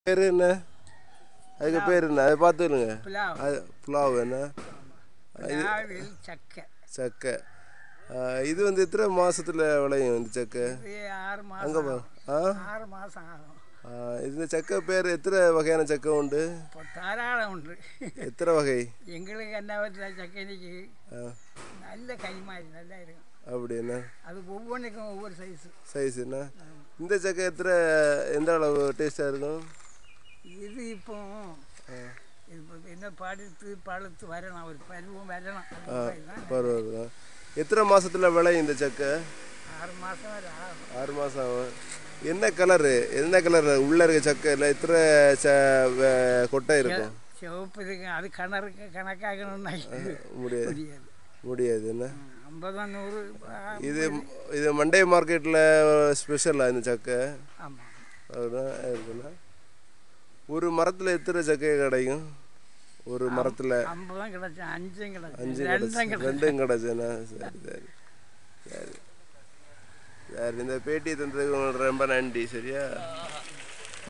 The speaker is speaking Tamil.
பேர் என்ன? அதுக்கு பேர் என்ன? அதை பார்த்துருங்க. அது புலாவ் என்ன? சக்கை. சக்கை. இது வந்து எத்தனை மாதத்தில் விளையும் இந்த சக்கை? 6 மாதம். அங்கே 6 மாதம் ஆகும். இந்த சக்கை பேர் எத்தனை வகையான சக்கை உண்டு? தாராளம் உண்டு. எத்தனை வகை? எங்களுக்கு என்ன சக்கை இன்னைக்கு நல்ல கை மாதிரி நல்லா இருக்கும். அப்படி என்ன? அது ஒவ்வொன்றுக்கும் ஒவ்வொரு சைஸ் என்ன? இந்த சக்கை எந்த அளவு டேஸ்டாக இருக்கும்? இது இப்போ என்ன பழுத்து வரணும், ஒரு பருவம் வரணும். பருவம். எத்தனை மாதத்தில் விளையும் இந்த சக்கை? 6 மாதம் வரை ஆகும். 6 மாதம் ஆகும். என்ன கலரு உள்ளே இருக்க சக்கையில் எத்தனை கொட்டை இருக்கும்? சிவப்பு இருக்கு. அது கணக்காகணும்னா முடியாது என்ன? 50 100. இது மண்டே மார்க்கெட்டில் ஸ்பெஷலாக இந்த சக்கை. ஆமாம். அதுதான் இருக்குண்ணா. ஒரு மரத்தில் எத்தனை சக்கை கிடைக்கும்? ஒரு மரத்தில் 50 கிடைச்சு, 5 கிடைச்சு, 2 கிடைச்சுண்ணா. சரி சரி சரி சரி. இந்த பேட்டி தந்ததுக்கு ரொம்ப நன்றி. சரியா?